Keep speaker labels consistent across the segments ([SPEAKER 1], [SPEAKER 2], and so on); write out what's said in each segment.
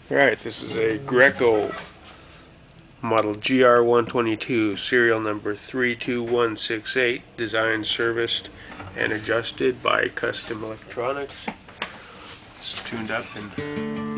[SPEAKER 1] Alright, this is a Greco model GR122, serial number 32168, designed, serviced, and adjusted by Custom Electronics. It's tuned up and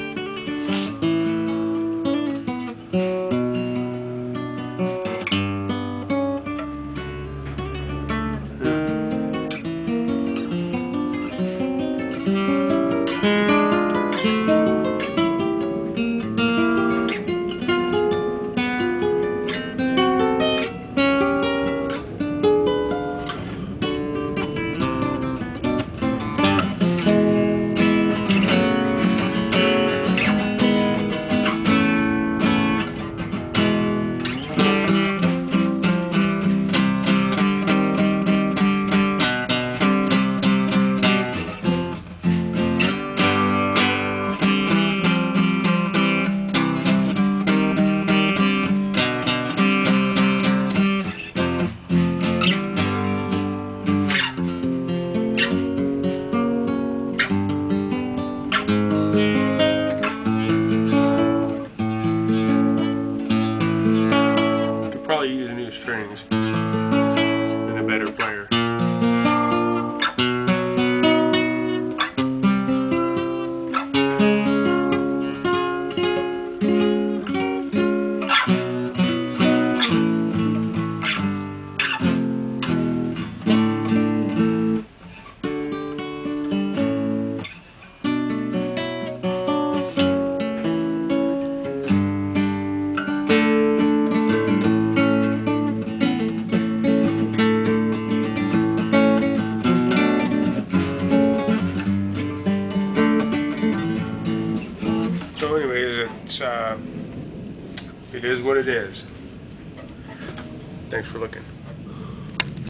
[SPEAKER 1] probably use new strings and a better player. So anyways, it is what it is. Thanks for looking.